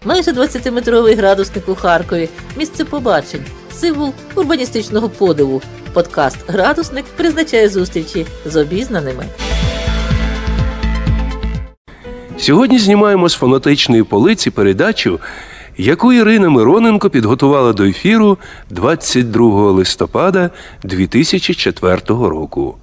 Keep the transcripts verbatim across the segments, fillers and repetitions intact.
Майже двадцятиметровий градусник у Харкові – місце побачень, символ урбаністичного подиву. Подкаст «Градусник» призначає зустрічі з обізнаними. Сьогодні знімаємо з фонетичної полиці передачу, яку Ірина Мироненко підготувала до ефіру двадцять другого листопада дві тисячі четвертого року.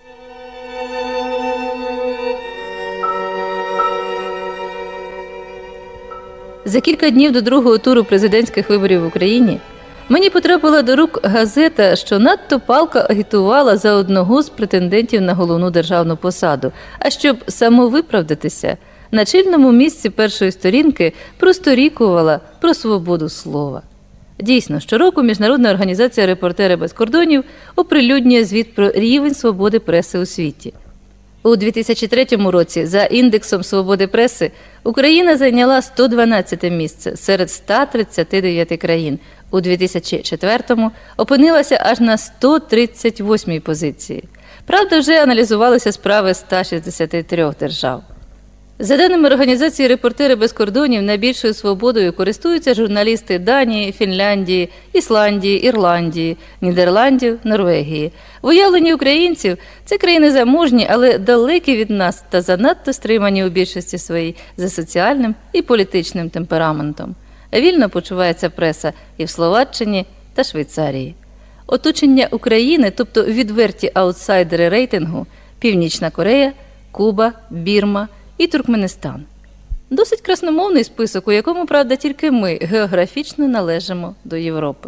За кілька днів до другого туру президентських виборів в Україні мені потрапила до рук газета, що надто палко агітувала за одного з претендентів на головну державну посаду. А щоб самовиправдатися, на чільному місці першої сторінки просторікувала про свободу слова. Дійсно, щороку Міжнародна організація «Репортери без кордонів» оприлюднює звіт про рівень свободи преси у світі. У дві тисячі третьому році за індексом свободи преси Україна зайняла сто дванадцяте місце серед ста тридцяти дев'яти країн. У дві тисячі четвертому опинилася аж на сто тридцять восьмій позиції. Правда, вже аналізувалися справи ста шістдесяти трьох держав. За даними організації «Репортери без кордонів», найбільшою свободою користуються журналісти Данії, Фінляндії, Ісландії, Ірландії, Нідерландів, Норвегії. В уявленні українців це країни заможні, але далекі від нас та занадто стримані у більшості своїй за соціальним і політичним темпераментом. Вільно почувається преса і в Словаччині та Швейцарії. Оточення України, тобто відверті аутсайдери рейтингу – Північна Корея, Куба, Бірма і Туркменістан. Досить красномовний список, у якому, правда, тільки ми географічно належимо до Європи.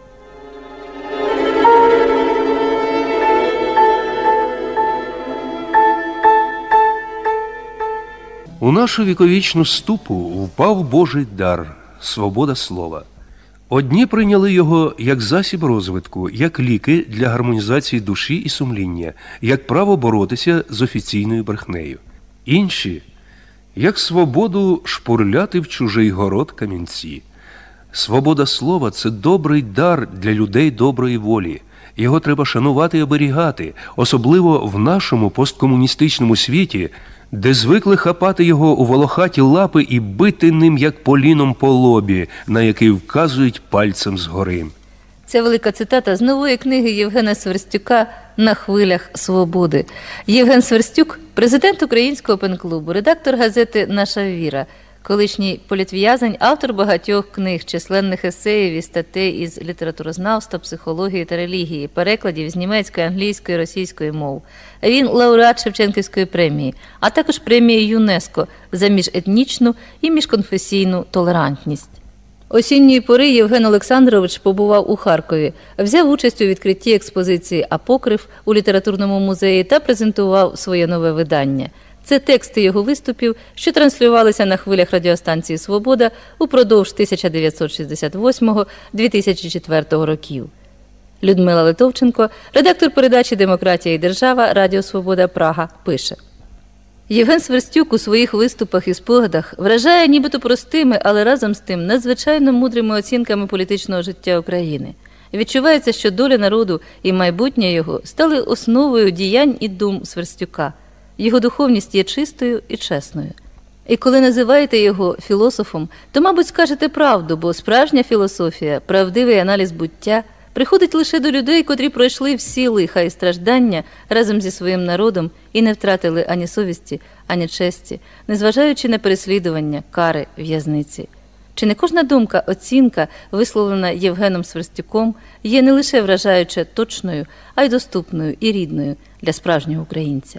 У нашу віковічну ступу впав Божий дар – свобода слова. Одні прийняли його як засіб розвитку, як ліки для гармонізації душі і сумління, як право боротися з офіційною брехнею. Інші – як свободу шпурляти в чужий город камінці. Свобода слова – це добрий дар для людей доброї волі. Його треба шанувати і оберігати, особливо в нашому посткомуністичному світі, де звикли хапати його у волохаті лапи і бити ним, як поліном по лобі, на який вказують пальцем згори. Це велика цитата з нової книги Євгена Сверстюка «На хвилях свободи». Євген Сверстюк – президент Українського пен-клубу, редактор газети «Наша віра», колишній політв'язень, автор багатьох книг, численних есеїв і статей із літературознавства, психології та релігії, перекладів з німецької, англійської, російської мов. Він лауреат Шевченківської премії, а також премії ЮНЕСКО за міжетнічну і міжконфесійну толерантність. Осінньої пори Євген Олександрович побував у Харкові, взяв участь у відкритті експозиції «Апокриф» у літературному музеї та презентував своє нове видання. Це тексти його виступів, що транслювалися на хвилях радіостанції «Свобода» упродовж тисяча дев'ятсот шістдесят восьмого - дві тисячі четвертого років. Людмила Литовченко, редактор передачі «Демократія і держава», Радіо Свобода, Прага, пише. Євген Сверстюк у своїх виступах і спогадах вражає нібито простими, але разом з тим надзвичайно мудрими оцінками політичного життя України. Відчувається, що доля народу і майбутнє його стали основою діянь і дум Сверстюка. Його духовність є чистою і чесною. І коли називаєте його філософом, то, мабуть, скажете правду, бо справжня філософія, правдивий аналіз буття приходить лише до людей, котрі пройшли всі лиха і страждання разом зі своїм народом і не втратили ані совісті, ані честі, незважаючи на переслідування, кари, в'язниці. Чи не кожна думка, оцінка, висловлена Євгеном Сверстюком, є не лише вражаюче точною, а й доступною і рідною для справжнього українця?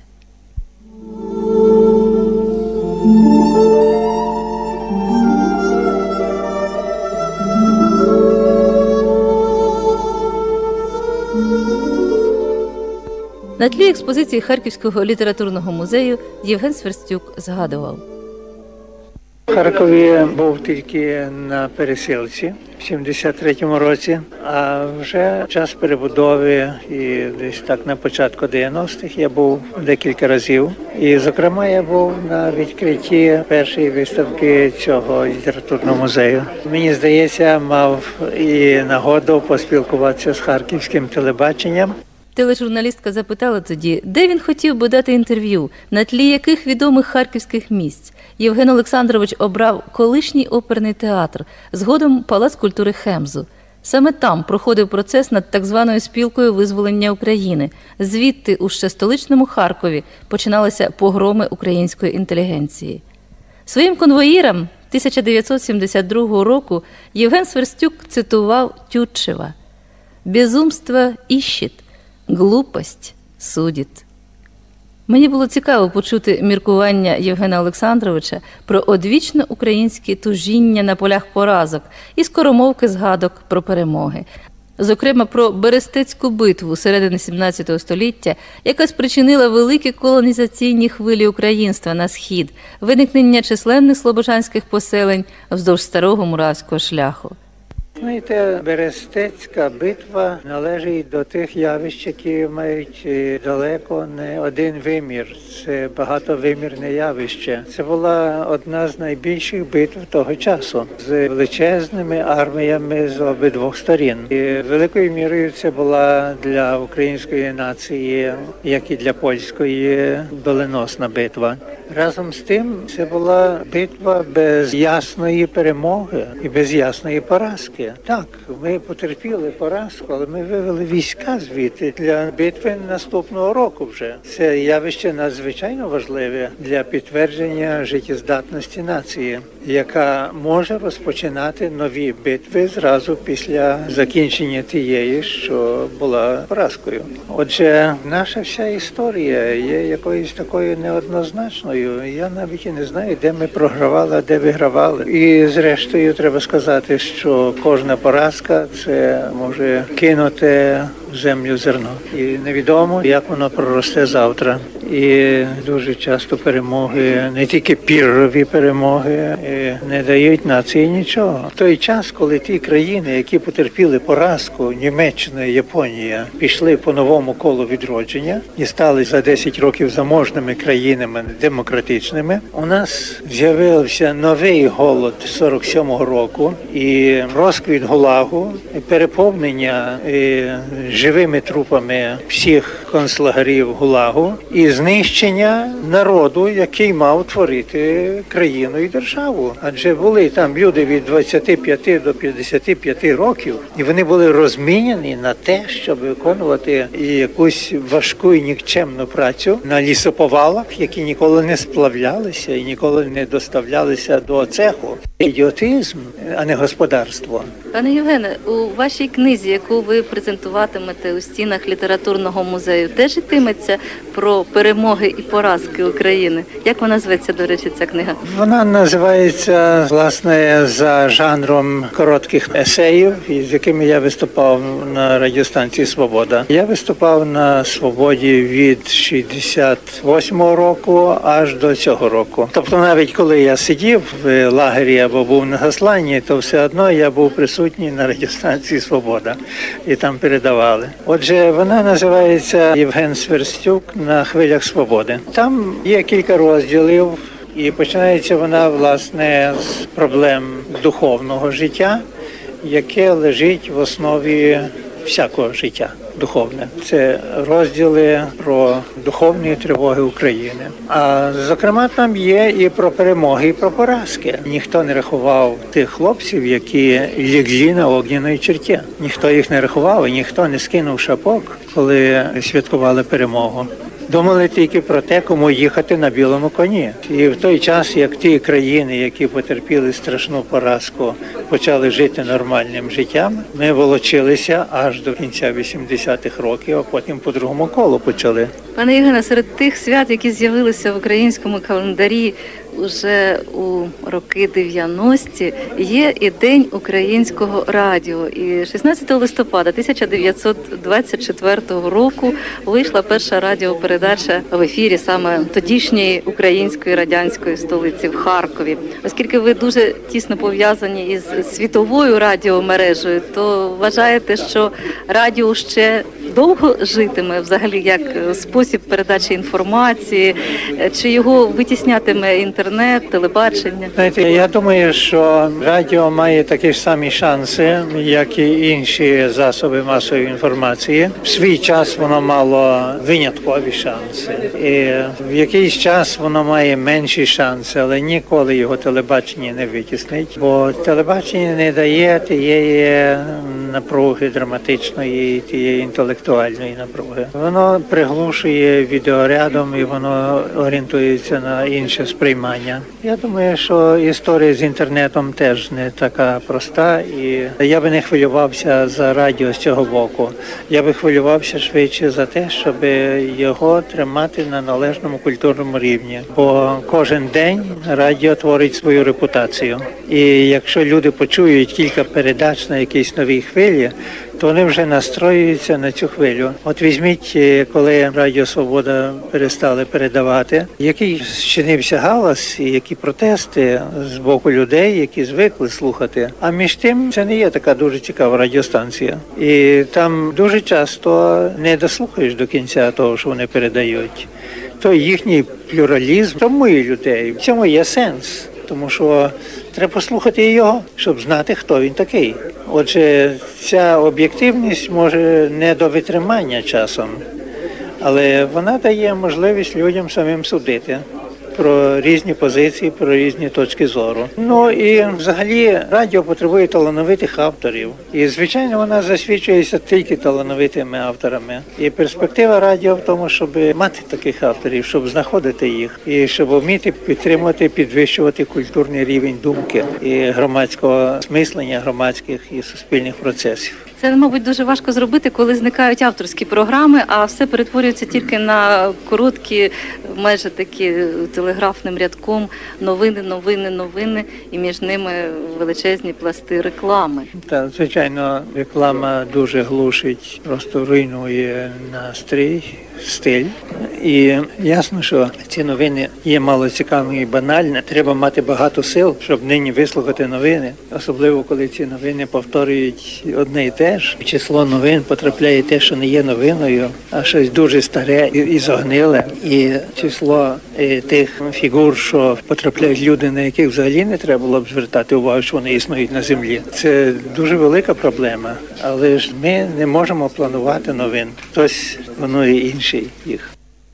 На тлі експозиції Харківського літературного музею Євген Сверстюк згадував. В Харкові був тільки на пересилці в сімдесят третьому році, а вже час перебудови і десь так на початку дев'яностих я був декілька разів. І, зокрема, я був на відкритті першої виставки цього літературного музею. Мені здається, мав і нагоду поспілкуватися з харківським телебаченням. Тележурналістка запитала тоді, де він хотів би дати інтерв'ю, на тлі яких відомих харківських місць. Євген Олександрович обрав колишній оперний театр, згодом Палац культури Хемзу. Саме там проходив процес над так званою спілкою визволення України. Звідти, у ще столичному Харкові, починалися погроми української інтелігенції. Своїм конвоїрам тисяча дев'ятсот сімдесят другого року Євген Сверстюк цитував Тютчева «Безумство ищет, глупость судит». Мені було цікаво почути міркування Євгена Олександровича про одвічно українські тужіння на полях поразок і скоромовки згадок про перемоги. Зокрема, про Берестецьку битву середини сімнадцятого століття, яка спричинила великі колонізаційні хвилі українства на схід, виникнення численних слобожанських поселень вздовж старого муравського шляху. Знаєте, Берестецька битва належить до тих явищ, які мають далеко не один вимір. Це багатовимірне явище. Це була одна з найбільших битв того часу з величезними арміями з обидвох сторін. І великою мірою це була для української нації, як і для польської, доленосна битва. Разом з тим, це була битва без ясної перемоги і без ясної поразки. Так, ми потерпіли поразку, але ми вивели війська звідти для битви наступного року вже. Це явище надзвичайно важливе для підтвердження життєздатності нації, яка може розпочинати нові битви зразу після закінчення тієї, що була поразкою. Отже, наша вся історія є якоюсь такою неоднозначною. Я навіть і не знаю, де ми програвали, а де вигравали. І зрештою треба сказати, що кожна поразка – це може кинути в землю зерно. І невідомо, як воно проросте завтра. І дуже часто перемоги, не тільки піррові перемоги, не дають нації нічого. В той час, коли ті країни, які потерпіли поразку, Німеччина і Японія, пішли по новому колу відродження і стали за десять років заможними країнами демократичними, у нас з'явився новий голод сорок сьомого року і розквіт ГУЛАГу, і переповнення і живими трупами всіх концлагерів ГУЛАГу і знищення народу, який мав творити країну і державу. Адже були там люди від двадцяти п'яти до п'ятдесяти п'яти років, і вони були розміняні на те, щоб виконувати якусь важку і нікчемну працю на лісоповалах, які ніколи не сплавлялися і ніколи не доставлялися до цеху. Ідіотизм, а не господарство. Пане Євгене, у вашій книзі, яку ви презентуватимете у стінах літературного музею, теж йтиметься про перемоги і поразки України. Як вона зветься, до речі, ця книга? Вона називається, власне, за жанром коротких есеїв, з якими я виступав на радіостанції «Свобода». Я виступав на «Свободі» від шістдесят восьмого року аж до цього року. Тобто навіть коли я сидів в лагері або був на засланні, то все одно я був присутній на радіостанції «Свобода» і там передавали. Отже, вона називається «Євген Сверстюк на хвилях свободи». Там є кілька розділів, і починається вона, власне, з проблем духовного життя, яке лежить в основі всякого життя духовне. Це розділи про духовні тривоги України. А, зокрема, там є і про перемоги, і про поразки. Ніхто не рахував тих хлопців, які лягли на огняної черті. Ніхто їх не рахував, і ніхто не скинув шапок, коли святкували перемогу. Думали тільки про те, кому їхати на білому коні. І в той час, як ті країни, які потерпіли страшну поразку, почали жити нормальним життям, ми волочилися аж до кінця вісімдесятих років, а потім по другому колу почали. Пане Євгене, серед тих свят, які з'явилися в українському календарі уже у роки дев'яності, є і День українського радіо. І шістнадцятого листопада тисяча дев'ятсот двадцять четвертого року вийшла перша радіопередача в ефірі саме тодішньої української радянської столиці в Харкові. Оскільки ви дуже тісно пов'язані із світовою радіомережею, то вважаєте, що радіо ще довго житиме взагалі як спосіб передачі інформації, чи його витіснятиме інтернет? інтернет, телебачення? Знаєте, я думаю, що радіо має такі ж самі шанси, як і інші засоби масової інформації. В свій час воно мало виняткові шанси. І в якийсь час воно має менші шанси, але ніколи його телебачення не витіснить. Бо телебачення не дає тієї напруги драматичної, тієї інтелектуальної напруги. Воно приглушує відеорядом і воно орієнтується на інше сприймання. Я думаю, що історія з інтернетом теж не така проста, і я би не хвилювався за радіо з цього боку. Я би хвилювався швидше за те, щоб його тримати на належному культурному рівні. Бо кожен день радіо творить свою репутацію. І якщо люди почують кілька передач на якійсь новій хвилі, то вони вже настроюються на цю хвилю. От візьміть, коли Радіо Свобода перестали передавати, який щинився галас і які протести з боку людей, які звикли слухати. А між тим, це не є така дуже цікава радіостанція. І там дуже часто не дослухаєш до кінця того, що вони передають. То їхній плюралізм травмує людей. В цьому є сенс. Тому що треба послухати його, щоб знати, хто він такий. Отже, ця об'єктивність може не до витримання часом, але вона дає можливість людям самим судити про різні позиції, про різні точки зору. Ну і взагалі радіо потребує талановитих авторів. І, звичайно, вона засвідчується тільки талановитими авторами. І перспектива радіо в тому, щоб мати таких авторів, щоб знаходити їх, і щоб вміти підтримувати, підвищувати культурний рівень думки і громадського смислення, громадських і суспільних процесів. Це, мабуть, дуже важко зробити, коли зникають авторські програми, а все перетворюється тільки на короткі, майже такі телеграфним рядком новини, новини, новини, і між ними величезні пласти реклами. Так, звичайно, реклама дуже глушить, просто руйнує настрій, стиль. І ясно, що ці новини є мало цікавими і банальні. Треба мати багато сил, щоб нині вислухати новини. Особливо, коли ці новини повторюють одне і те ж. В число новин потрапляє те, що не є новиною, а щось дуже старе і загниле. І число і тих фігур, що потрапляють люди, на яких взагалі не треба було б звертати увагу, що вони існують на землі. Це дуже велика проблема. Але ж ми не можемо планувати новин. Хтось планує інший їх.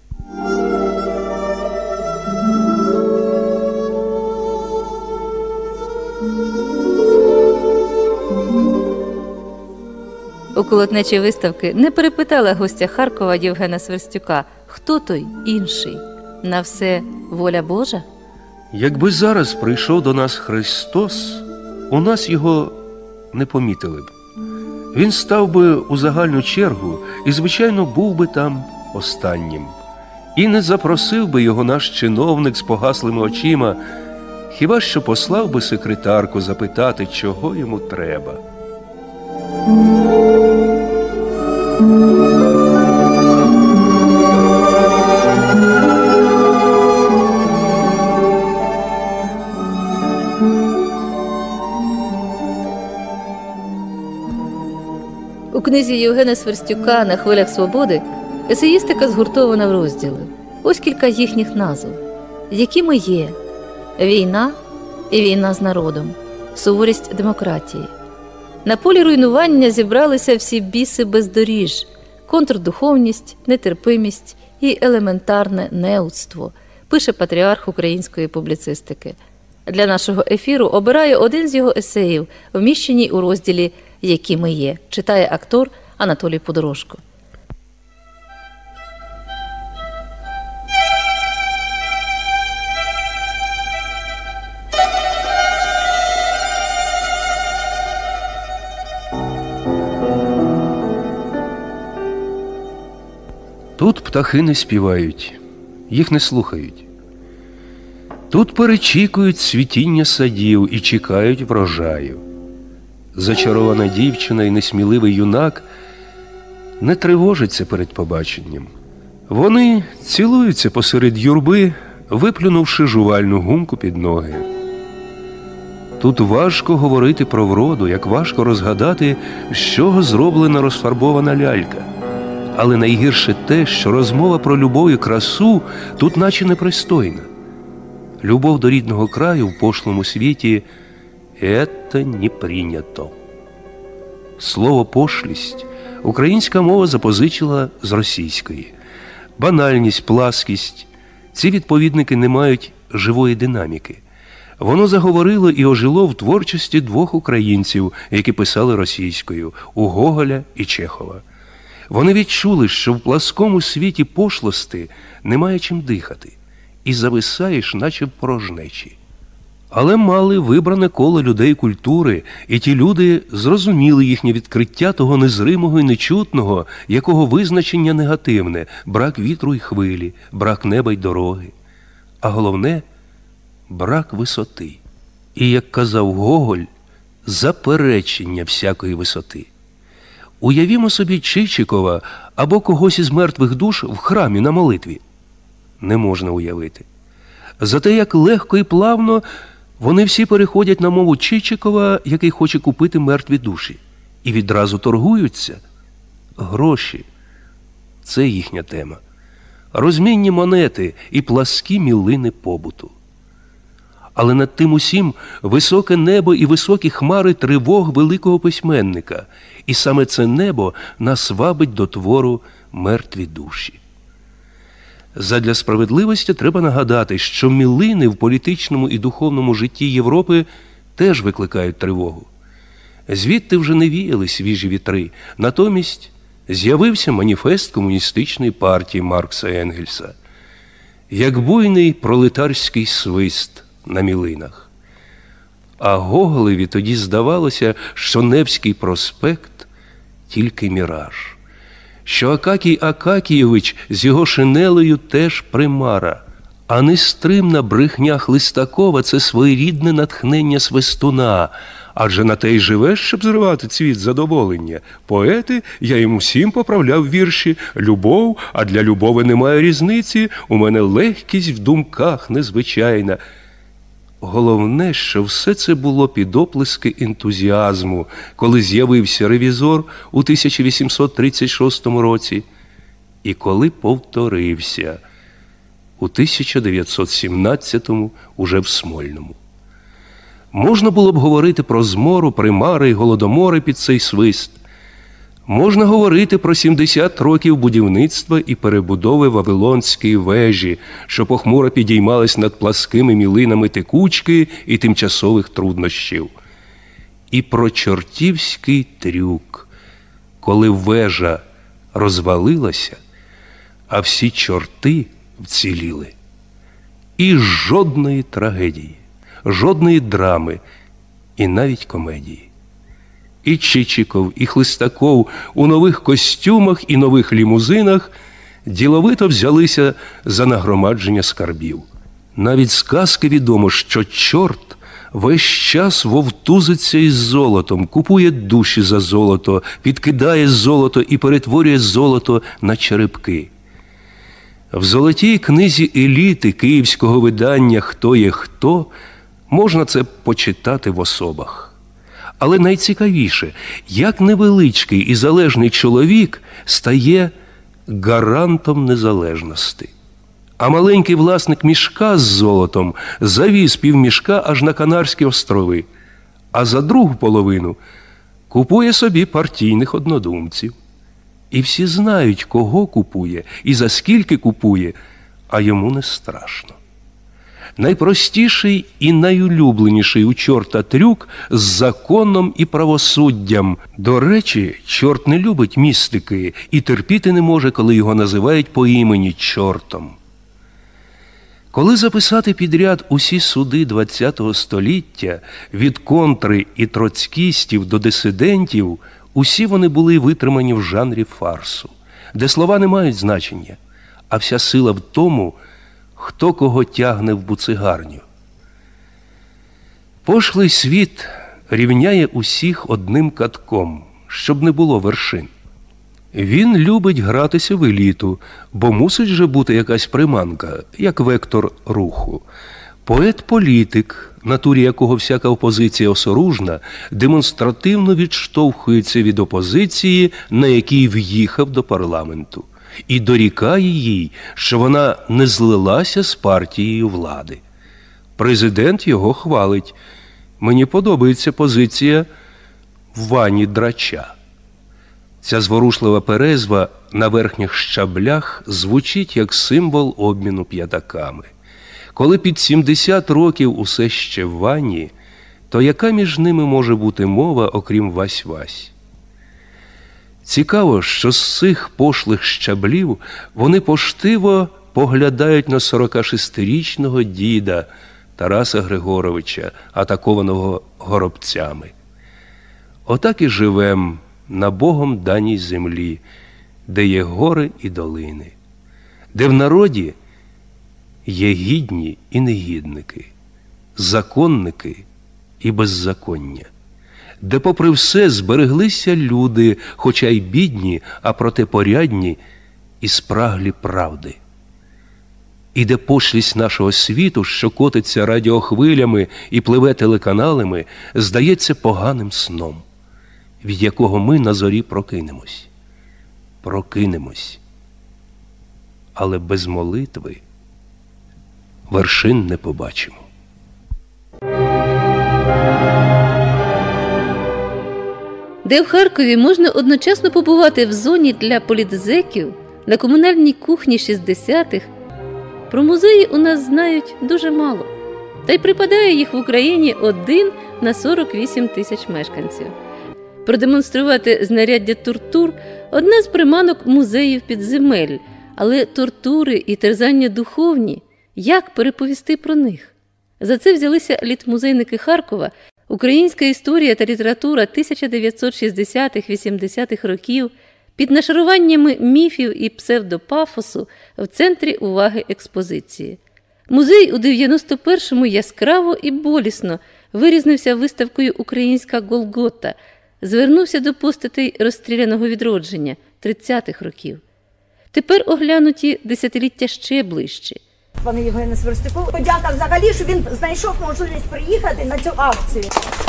У колотнечій виставки не перепитала гостя Харкова Євгена Сверстюка, хто той інший? На все воля Божа? Якби зараз прийшов до нас Христос, у нас його не помітили б. Він став би у загальну чергу і, звичайно, був би там останнім. І не запросив би його наш чиновник з погаслими очима, хіба що послав би секретарку запитати, чого йому треба. У книзі Євгена Сверстюка «На хвилях свободи» есеїстика згуртована в розділи. Ось кілька їхніх назв. Які ми є? Війна і війна з народом. Суворість демократії. На полі руйнування зібралися всі біси бездоріж, контрдуховність, нетерпимість і елементарне неудство, пише патріарх української публіцистики. Для нашого ефіру обираю один з його есеїв, вміщеній у розділі «Які ми є», читає актор Анатолій Подорожко. Тут птахи не співають, їх не слухають. Тут перечікують цвітіння садів і чекають врожаю. Зачарована дівчина і несміливий юнак не тривожаться перед побаченням. Вони цілуються посеред юрби, виплюнувши жувальну гумку під ноги. Тут важко говорити про вроду, як важко розгадати, з чого зроблена розфарбована лялька. Але найгірше те, що розмова про любов і красу тут наче непристойна. Любов до рідного краю в пошлому світі – «это не прийнято». Слово «пошлість» українська мова запозичила з російської. Банальність, пласкість – ці відповідники не мають живої динаміки. Воно заговорило і ожило в творчості двох українців, які писали російською – у Гоголя і Чехова. Вони відчули, що в пласкому світі пошлости немає чим дихати, і зависаєш, наче в порожнечі. Але мали вибране коло людей культури, і ті люди зрозуміли їхнє відкриття того незримого і нечутного, якого визначення негативне – брак вітру й хвилі, брак неба й дороги. А головне – брак висоти. І, як казав Гоголь, заперечення всякої висоти. Уявімо собі Чичикова або когось із мертвих душ в храмі на молитві. Не можна уявити. Зате як легко і плавно вони всі переходять на мову Чичикова, який хоче купити мертві душі. І відразу торгуються. Гроші – це їхня тема. Розмінні монети і пласкі мілини побуту. Але над тим усім високе небо і високі хмари тривог великого письменника. І саме це небо нас вабить до твору «Мертві душі». Задля справедливості треба нагадати, що мілини в політичному і духовному житті Європи теж викликають тривогу. Звідти вже не віяли свіжі вітри. Натомість з'явився маніфест комуністичної партії Маркса і Енгельса. Як буйний пролетарський свист на мілинах. А Гоголеві тоді здавалося, що Невський проспект – тільки міраж. Що Акакій Акакійович з його шинелею теж примара, а нестримна брехня Хлистакова – це своєрідне натхнення свистуна, адже на те й живеш, щоб зривати цвіт задоволення. Поети, я їм усім поправляв вірші, любов, а для любови немає різниці, у мене легкість в думках незвичайна. Головне, що все це було під оплески ентузіазму, коли з'явився «Ревізор» у тисяча вісімсот тридцять шостому році, і коли повторився у тисяча дев'ятсот сімнадцятому уже в Смольному. Можна було б говорити про змору, примари й голодомори під цей свист. Можна говорити про сімдесят років будівництва і перебудови Вавилонської вежі, що похмуро підіймались над пласкими мілинами текучки і тимчасових труднощів. І про чортівський трюк, коли вежа розвалилася, а всі чорти вціліли. І жодної трагедії, жодної драми і навіть комедії. І Чичиков, і Хлистаков у нових костюмах і нових лімузинах діловито взялися за нагромадження скарбів. Навіть з казки відомо, що чорт весь час вовтузиться із золотом, купує душі за золото, підкидає золото і перетворює золото на черепки. В золотій книзі еліти київського видання «Хто є хто» можна це почитати в особах. Але найцікавіше, як невеличкий і залежний чоловік стає гарантом незалежності. А маленький власник мішка з золотом завіз півмішка аж на Канарські острови, а за другу половину купує собі партійних однодумців. І всі знають, кого купує і за скільки купує, а йому не страшно. Найпростіший і найулюбленіший у чорта трюк з законом і правосуддям. До речі, чорт не любить містики і терпіти не може, коли його називають по імені чортом. Коли записати підряд усі суди ХХ століття, від контри і троцкістів до дисидентів, усі вони були витримані в жанрі фарсу, де слова не мають значення, а вся сила в тому, хто кого тягне в буцигарню. Пошлий світ рівняє усіх одним катком, щоб не було вершин. Він любить гратися в еліту, бо мусить же бути якась приманка, як вектор руху. Поет-політик, натурі якого всяка опозиція осоружна, демонстративно відштовхується від опозиції, на якій в'їхав до парламенту, і дорікає їй, що вона не злилася з партією влади. Президент його хвалить. Мені подобається позиція Вані Драча. Ця зворушлива перезва на верхніх щаблях звучить як символ обміну п'ятаками. Коли під сімдесят років усе ще в Вані, то яка між ними може бути мова, окрім Вась-Вась? Цікаво, що з цих пошлих щаблів вони поштиво поглядають на сорокашестирічного діда Тараса Григоровича, атакованого горобцями. Отак і живем на Богом даній землі, де є гори і долини, де в народі є гідні і негідники, законники і беззаконня, де попри все збереглися люди, хоча й бідні, а проте порядні і спраглі правди. І де пошлість нашого світу, що котиться радіохвилями і пливе телеканалами, здається поганим сном, від якого ми на зорі прокинемось. Прокинемось. Але без молитви вершин не побачимо. Де в Харкові можна одночасно побувати в зоні для політзеків, на комунальній кухні шістдесятих, про музеї у нас знають дуже мало. Та й припадає їх в Україні один на сорок вісім тисяч мешканців. Продемонструвати знаряддя тортур – одна з приманок музеїв підземель, але тортури і терзання духовні – як переповісти про них? За це взялися літмузейники Харкова, українська історія та література тисяча дев'ятсот шістдесятих-вісімдесятих років під нашаруваннями міфів і псевдопафосу в центрі уваги експозиції. Музей у дев'яносто першому яскраво і болісно вирізнився виставкою «Українська Голгота», звернувся до постатей розстріляного відродження тридцятих років. Тепер оглянуті десятиліття ще ближче. Пане Євгене Сверстюку, подяка взагалі, що він знайшов можливість приїхати на цю акцію.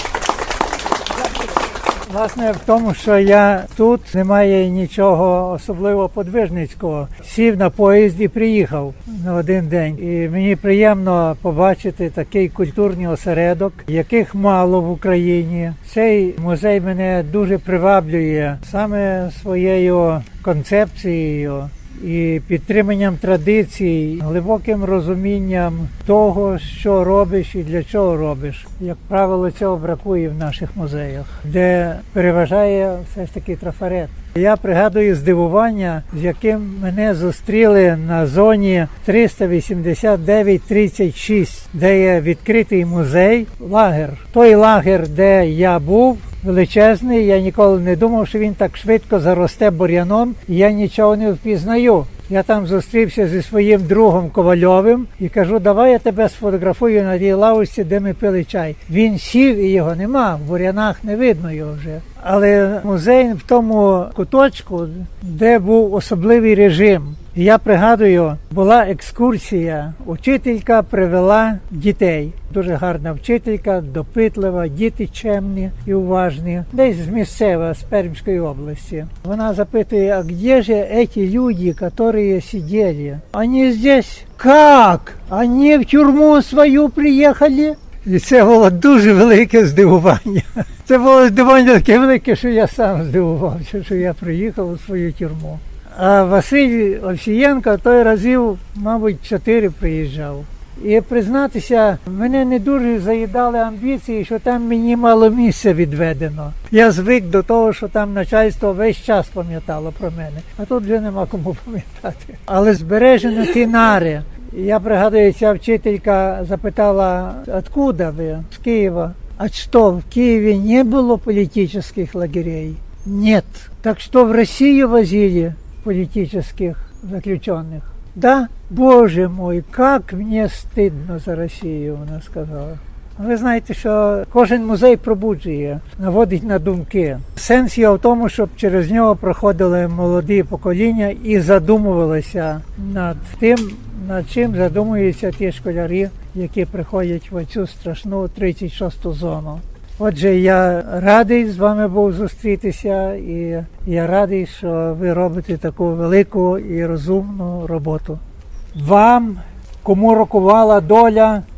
Власне, в тому, що я тут, немає нічого особливо подвижницького. Сів на поїзд і приїхав на один день. І мені приємно побачити такий культурний осередок, яких мало в Україні. Цей музей мене дуже приваблює саме своєю концепцією і підтриманням традицій, глибоким розумінням того, що робиш і для чого робиш. Як правило, цього бракує в наших музеях, де переважає все ж таки трафарет. Я пригадую здивування, з яким мене зустріли на зоні триста вісімдесят дев'ять тридцять шість, де є відкритий музей, лагер. Той лагер, де я був, величезний, я ніколи не думав, що він так швидко заросте бур'яном, і я нічого не впізнаю. Я там зустрівся зі своїм другом Ковальовим і кажу, давай я тебе сфотографую на тій лавочці, де ми пили чай. Він сів і його нема, в бур'янах не видно його вже. Але музей в тому куточку, де був особливий режим. І я пригадую, була екскурсія, учителька привела дітей. Дуже гарна вчителька, допитлива, діти чемні і уважні. Десь з місцева, з Пермської області. Вона запитує, а де же эти люди, которые сидели? Они здесь? Как? Они в тюрму свою приїхали? І це було дуже велике здивування. Це було здивування таке велике, що я сам здивувався, що я приїхав у свою тюрму. А Василь Овсієнко той разів, мабуть, чотири приїжджав. І признатися, мене не дуже заїдали амбіції, що там мені мало місця відведено. Я звик до того, що там начальство весь час пам'ятало про мене, а тут вже нема кому пам'ятати. Але збережено ті нари. Я пригадую, ця вчителька запитала, откуда ви? З Києва. А що, в Києві не було політичних лагерей? Нет. Так что в Россию возили политических заключенных? Да? Боже мой, как мне стидно за Росію, вона сказала. Ви знаєте, що кожен музей пробуджує, наводить на думки. Сенс його в тому, щоб через нього проходили молоді покоління і задумувалися над тим, над чим задумуються ті школярі, які приходять в цю страшну тридцять шосту зону. Отже, я радий з вами був зустрітися, і я радий, що ви робите таку велику і розумну роботу. Вам, кому рокувала доля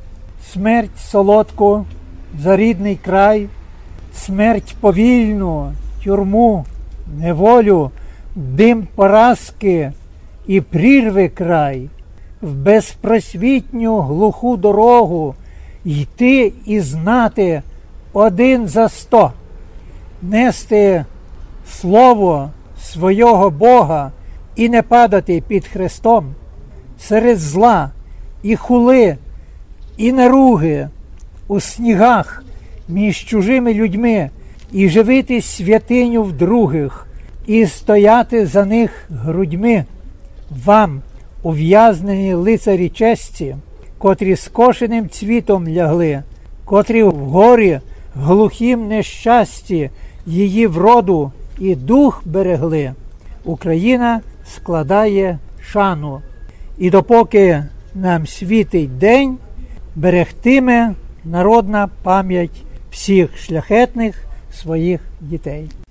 смерть солодку за рідний край, смерть повільну, тюрму, неволю, дим поразки і прірви край, в безпросвітню глуху дорогу йти і знати один за сто, нести слово свого Бога і не падати під хрестом, серед зла і хули, і наруги, у снігах між чужими людьми, і живити святиню в других, і стояти за них грудьми. Вам, ув'язнені лицарі честі, котрі скошеним цвітом лягли, котрі в горі глухім нещасті її вроду і дух берегли, Україна складає шану. І допоки нам світить день, берегтиме народна пам'ять всіх шляхетних своїх дітей.